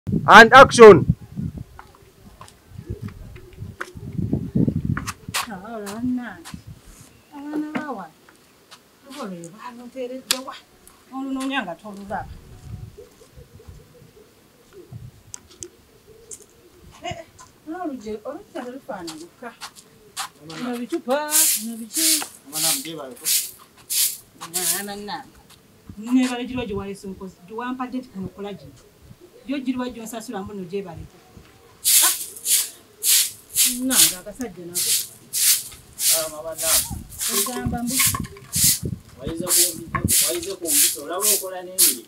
And action. Never did you want some cause you want paget and collagen. You did what you assassin on the jay. No, like I said, Why is the home so low and any?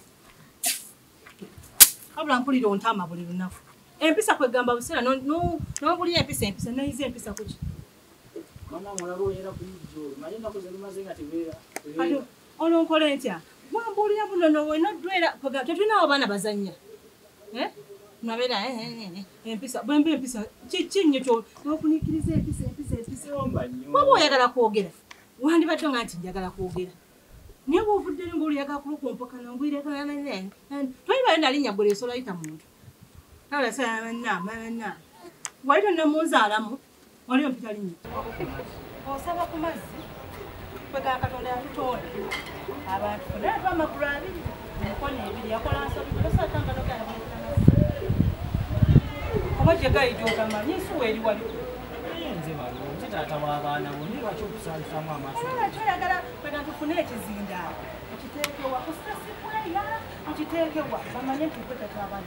How long put it on time? I believe enough. And piece of gamba was said, no, nobody episode, and no easy episode. Mamma, when I go in up to my knuckles and mazing at the Oh, no, Colentia. One body up on no, we're not great at forgot. You know, Banabazania. Eh? Naveda, and piece of bamboo piece of chin, you told, no, Punic is a piece of what boy I got a call get? One never don't answer Yagala call get. Never put the Yaga Pocan and we recommend and 25 in your body so like a mood. Now I say, I'm now. Why don't you know Mozart? What are you telling me? Oh, Savakumas. But I can't told about for that. I'm a private. What you guys do, come on, you swear you want to. I try to connect is in that. But you take your work, but you take your work. I'm going to put a travel.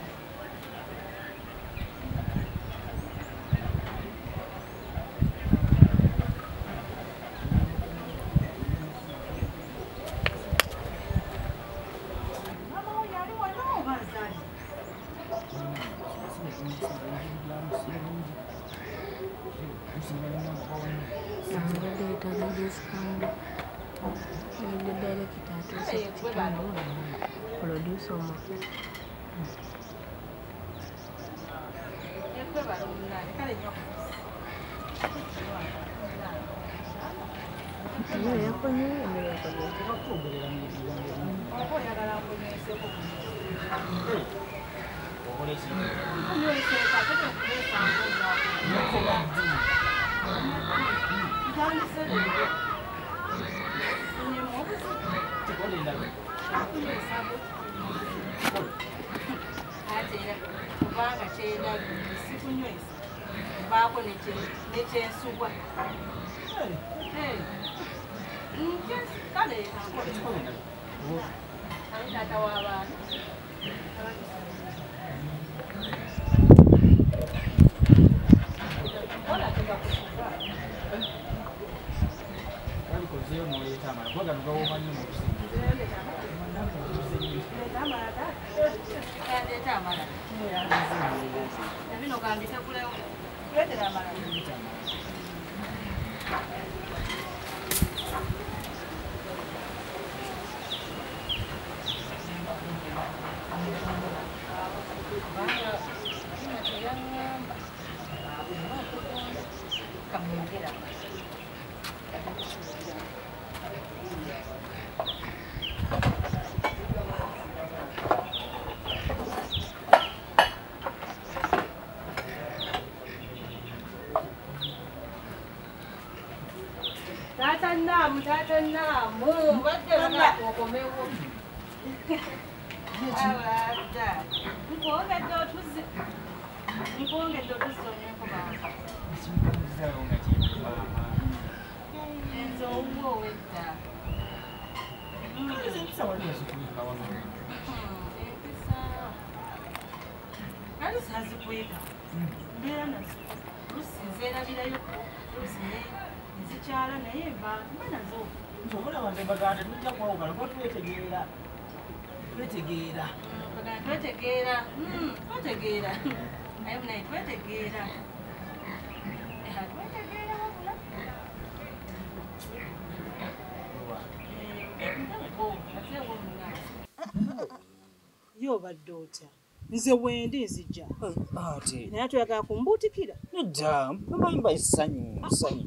Yo, but daughter. Nze wende nzija. Ate. Naye tuyagala kumbuutikira. Nedda, mbayimba essanyu.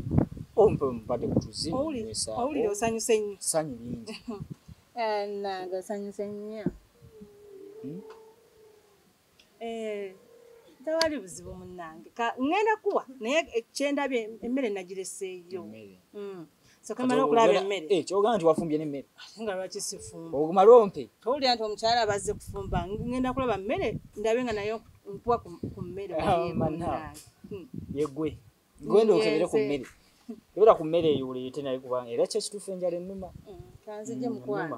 Ompe mpade kutuzimu. Owulire osanyuse nnyo. Ssanyu lingi. Nanga osanyuse nnyo. Tewali buzibu munnange. Ngenda kuwa naye ekyendabye emmere nagireseeyo. So kamala okulaba emmere. Kyogamba nti wafumbye n'emmere. Nga lwaki sifumba? Ogumalompe. Towulira nti omukyala bazze kufumba. Ngenda kulaba mmere ndabe nga nayo nkuwa ku mmere. Yegwe. Gwenda okebere ku mmere. Kebera ku mmere eyo oleete naye kubanga era kye kituufu enjala ennuma. Kanzije mukwano.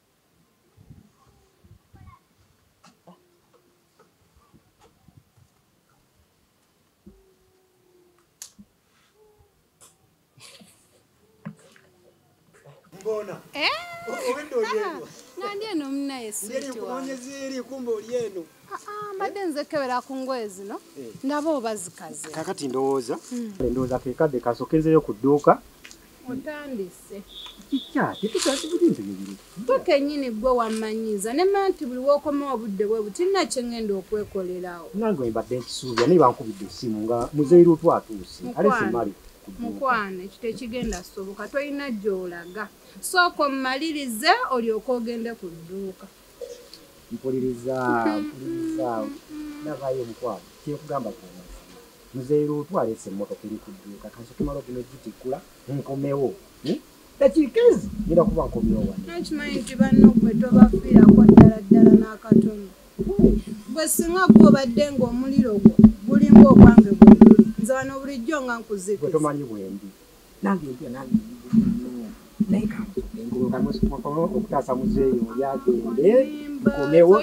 Mbona? Owendo olieno. Nandi eno mnaye Ndiri kuonyezeri kumbe olieno. Mbadde nze kebera ku ngoye zino. Ndaba obazikaze. Kakati ndowooza. Ndowooza ke kadde kasokezeyo ku dduuka. Otandise. Kikyaki tukati bintu bibiri. Gwe kennyini gwe wammanyiza ne manti buli w'okomawo obudde bwe buti nina kye ngenda okwekolerawo. Nange mbadde nkisuubya naye bankubidde essimu nga muzeeyiru twatuuse. Ale simali. Mukwana ekyo tekigenda soboka tolina gy'olaga. Sooka ommalirize olyoke ogende ku dduuka. Mpuliriza. Navayo mukwano. Kyekugamba kyonna. Muzeeyiru twaleese emmotoka eri ku dduuka. Kansoke malo gino gitikkula nkomewo. Dakiikezi ngenda kuba nkomyewo wano. Nakimanyi nti banno gwe tobafiirako ddala ddala n'akatono. Gwe singa gw'obadde ng'omuliro gwo gulinga ogwange bwe guli. Nze wano bulijjo nga nkuzikiriza. Gwe tomanyi bwembi. Nange empya nange naye kansoke okutaasa muzeeyi oli agende nkomewo.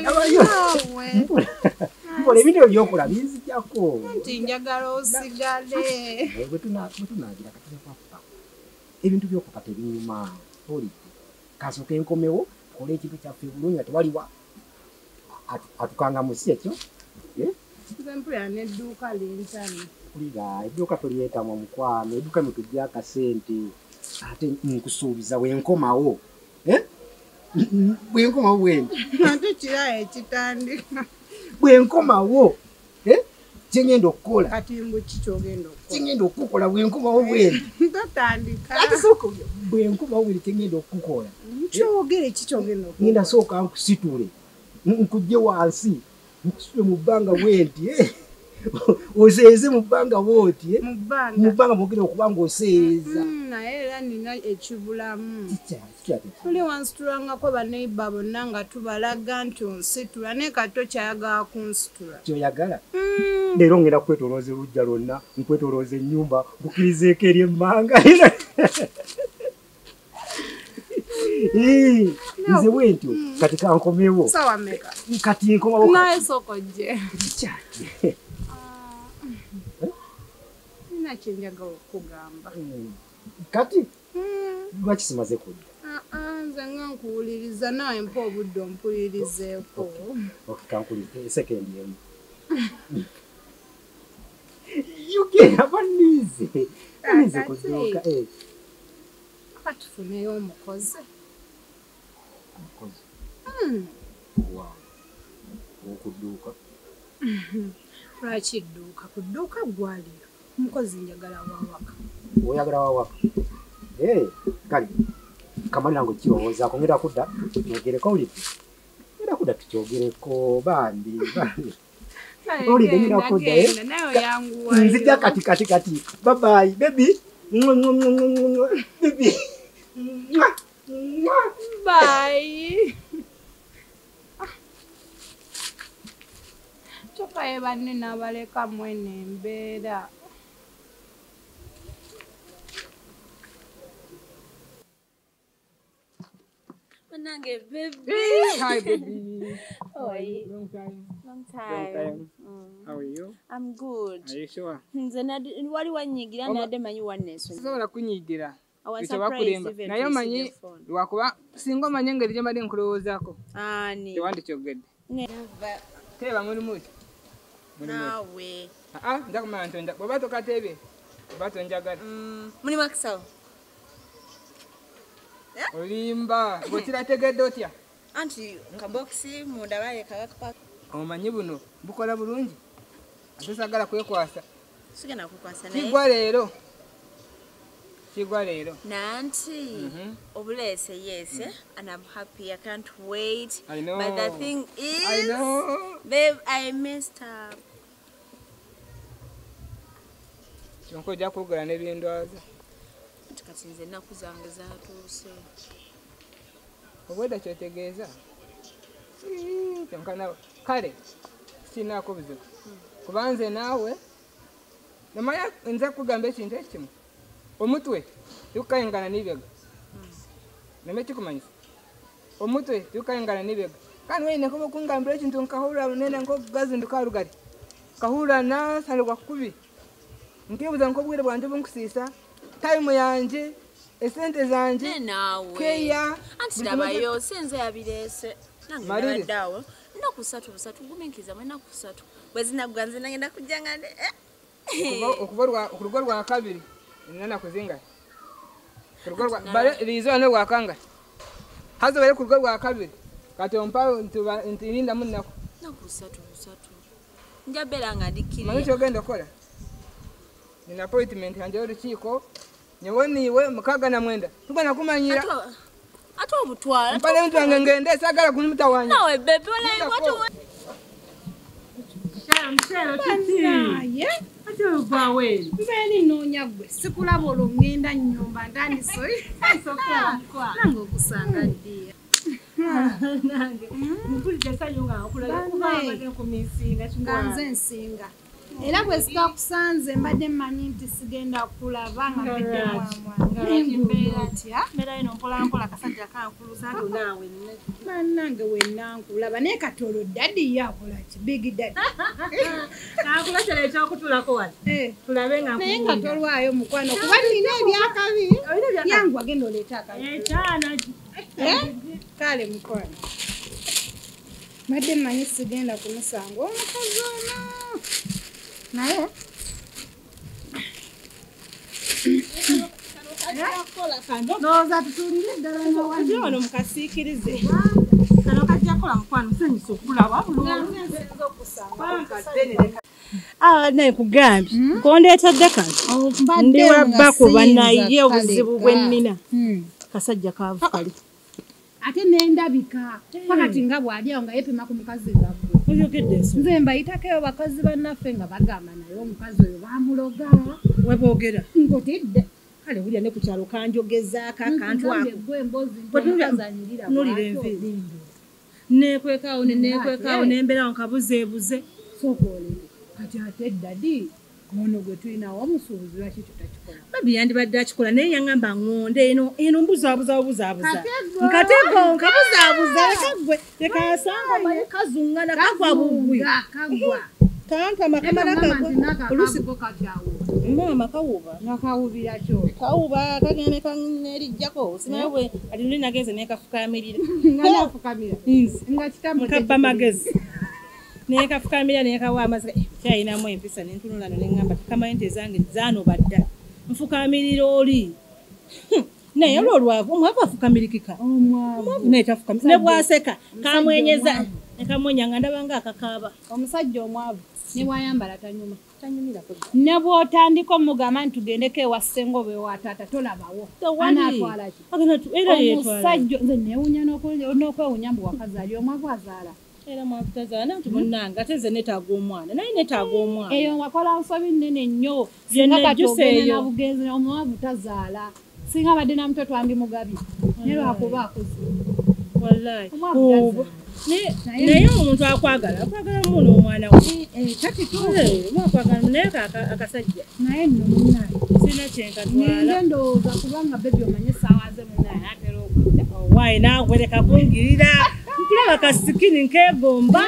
Mpola ebintu ebyokola binzijjako. Nti njagala osigale. Bwe tunaagira kati nkwakupako. Ebintu by'okupa tebinyuma. Olidde. Kasooke nkomewo kola ekintu kyaffe bulungi nga tewaliwa atukangamusi ekyo. Nze mpulira n'edduuka lintani. Kulira edduuka tolyetamu mukwano. Edduuka mutujja akasente. Ate nkusuubiza bwenkomawo. Bwenkomawo bwendi. Ate kirayo ekitandika. Bwenkomawo. Kyengenda okukola. Kati mbu kikyogenda okukola. Kyengenda okukola bwenkomawo bwendi. Totandika. Ate sooka bwenkomawo bwendi kyengenda okukola. Kyogere kikyogenda okukola. Ngenda sooka nkusitule. Nkujje wansi. Nkusitule mu bbanga bwendi. Oseeze mu bbanga bwoti. Mu bbanga mwogere okuba ng'oseeza. Naye era nina ekibulamu. Kikyaki. Tuli wansitulangako baneiba bonna nga tubalaga nti onsitula naye kati tokyayagala kunsitula. Kyoyagala? Leero ngenda kwetolooza olujja lwonna, nkwetolooza ennyumba, nkukirizeeko eri emmanga. Nze bwentyo kati kankomewo. Sawa mmeka? Kati nkomawo. Naye sooka ojje. Kikyaki. Nina kye njagala okugamba. Kati lwaki simaze kudda? Nze nga nkuwuliriza nawe mpa obudde ompulirizeeko. Kankulize sekendi emu. Yogera banize. Nize kudduuka. Katufuneyo omukozi. Omukozi? Waaw. Okudduuka? Lwaki dduuka? Ku dduuka gwaliyo. Omukozi njagala wawaka. Oyagala wawaka? Kale. Kamali nange kirowoozaako ngenda kudda tyogereko olidde. Ngenda kudda tukyogereko bambi. Olidde ngenda kudda. Naye oyanguwayo. Nzija kati. Bye baby. Baby. Bye. Kyokka banne n'abaleka mwene embeera. Manange, baby. Hi, baby. How are you? Long time. Long time. How are you? I'm good. Are you sure? Nze wali wanyigira nadde manyi wanneesonyiwa. Sisobola kunyigira. I was Ekyo surprised bakulemba. even Naye to see omanyi your phone. lwakuba singa omanyi engeri gye mbadde nkulowoozaako. Ani. Tewandikyogedde. Teeba mulimu ki? Naawe. Nja kumanya nti bw'oba tokatebye oba tonjagala. Mulimu akisawo? Olimba. Bw'okirategedde otya? Anti kabokisi munda baye kakapa. Omanyi buno bukola bulungi. Ate sagala kwekwasa. Sigenda kukwasa naye. Kigwa leero. Nanti. Obulese yes. And I'm happy. I can't wait. I know. But the thing is. I know. Babe, I messed up. kyonka ojja kugula n'ebindwaza kati nze ennaku zange zatuuse obwedda kyotegeeza kyonka nawe kale kinaako buzibu kuba nze naawe namanya nza kugamba ekintu ekimu omutwe tukayingana n'ibega name kikumanyisa omutwe tukayingana n'ibega kandi weine kuba okungambira ekintu nkahulira nena nkokugazinduka rugari kahulira nasalibwa kubi nkibuza nk'obwire bwanje bunkusiisa time yanje esente zanje keya anti labayo senze yabireese nange naraddawo nakusatu busatu guminkiza mwe nakusatu bwezinagwanze nagenda kujjangane okuva ku rugo rwa kabiri nana kuzinga liizo ne rwakanga hazo bari ku rugo rwa kabiri kati ompa ntirinda munako nakusatu busatu njabera nga ndikiriye manye kyogenda okola nina appointment yanje y'olukiiko nyewoniiwe mukaga na mwenda tugana kumanyira ate obutwala mpale muntu wange ngende sagala kuni mutawanya nawe bebe wala watu Naye ate ovawe mbeeni noonya gwe sikulaba olwo ŋŋenda nnyumba ntandisoyi nange okusanga ddiya nange mpulidde sanyu nga nkulaba kubanga nkumisinga nga nze nsinga era bwe sikakusanze mbadde mmanyi nti sigenda kulaba nga mbedde mwamwa tya mbeera ino mpolampola akasajja kankulusa ate naawe bannange wennankulaba naye katolo dadi yakola ki bigi dadi kankulakyala ekyokutulako wali tulabe nga naye nga tolwayo mukwano kuba nina ebyakabi yangu agenda oleeta akabi ekyana kale mukwano mbadde mmanyi sigenda kumusanga omukazi ono naye ndowooza tutulire ddala nawaji ono mukasiikirize kano kajja kola mukwano sanyusa okulaba naye kugambye kondeetadde kano ndi wabbakuba naye obuzibu bwe nnina kasajja kaavu kali ate nendabika pakati nga bw'alyawo nga yepima ku mukazi gabwe oyogedde ensi nze mbayitakeyo bakazi bannaffe nga bagamba naye omukazi oyo bamuloga weboogera nkotedde kale wulya ne ku kyalo kanjogezaako akantu ako gwe emboozi ntomukazi nulira enviiri neekwekaawo neekwekaawo nembeerawo nkabuzeebuze sokoolere kati ate dadi ono gwe tulinawo omusuubuzi lwaki tutakikola babi yandibadde akikola naye yaŋŋamba ŋŋonde eno mbuzaabuza nkatego nkabuzaabuza leka gwe lekasanga omanyi kazuŋŋana kagwa bugwi kankama kamalakaolusigo katyawo mama kawuba nakawubira kyo kawuba kagenda nerijjako simaye bwe ati nuli nagenze nekafukamirira nga nafukamira nga nkabba magezi nekafukamirira nekawa amaziga kyayinamu empisa nentunulano neŋŋamba kamanyi nti ezange zanoba dda nfukamirira oli naye olwolwavu omwavu afukamirikika nebwaseka kamwenyeza nekamwenya nga ndaba nga akakaaba omusajja omwavu ne bwayambala tanyuma ne bw'otandika omugamba nti tugendeko ewa ssenga oba ewa taata tolabawo anaatwala ki omusajja nze neewunya n'okwewunya mbu wakazi ali omwavu azaala era mwavutazaana nti munnange ate nze netaaga omwana naye netaaga omwana eyo wakola nsobi nnene nnyo singa kati ogenda na bugenzi omwavu tazaala singa badde na muto twandimugabye naye lwakuba akoze wallahi naye omuntu akwagala muno omwana we kati mwakwagala naye akasajja naye nno munnaye sina kyenkatwala nze ndowooza kubanga bebi omanye essaawa ze munnaye atera okudda waayi naawe leka kungirira nkulaba kasikini nkeegomba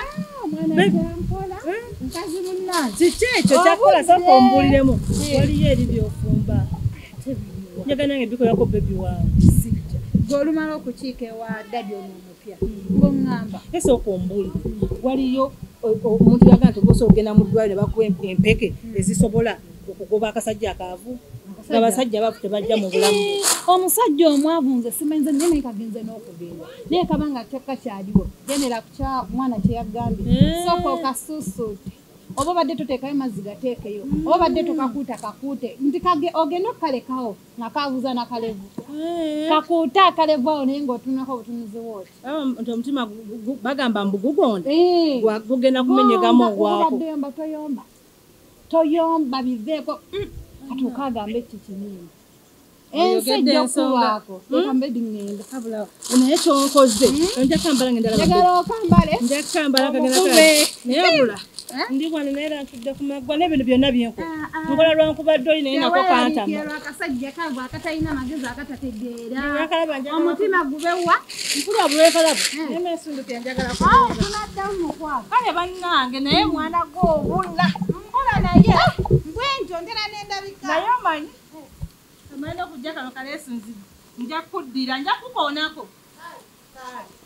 nkazi munnaye kiki ekyo kyakola sooka ombuliremu waliyo eri byofumba njagala nange bikolako bebi wange gweolumala okukiika ewa dadi ono omupya ng'oŋŋamba esooka ombuli waliyo omuntu yagaa nti ogosa ogenda mu ddwaliro bakuwa empeke ezisobola okugoba akasajja akaavu nga basajja baavu tebajja mu bulamu omusajja omwavu nze simanyize naye naye kagenze n'okugenda naye kaba nga tekakyaliwo gendera kukya mwana kyeyagambye sooka okasuusuute oba badde toteekayo mazzi gateekeyo oba badde tokakuuta kakuute nti ogenda okukalekawo nga kabuuza nakalevu kakuute akalevu awo naye ng'otunako obutunuziwo oti nti omutima bagamba mbu gugonda gugenda kumenyegamu ogwako obadde yomba toyomba biveeko katuuka agambe kikinini ensi ejja kubaako ekambe dingenda habula naye kyonkoze nja kambala ngenda njagala okambale nja kambala kagenda naye habula ndi wana naye ntudde ku maggwa n'ebintu byonna byenko nkola lwankuba ddoli naye nako kantama akasajja kagwa akatalina magezi agatategeera omutima gubewa nkulu abulwekalabo nemesunduke njagala tunaddamu mukwabo kale bannange naye mwana gw'obula nkola naye bwentyo ntera n'endabika naye omanyi amanyi okujja kano kaleesunzibwa nja kuddira nja kukoonako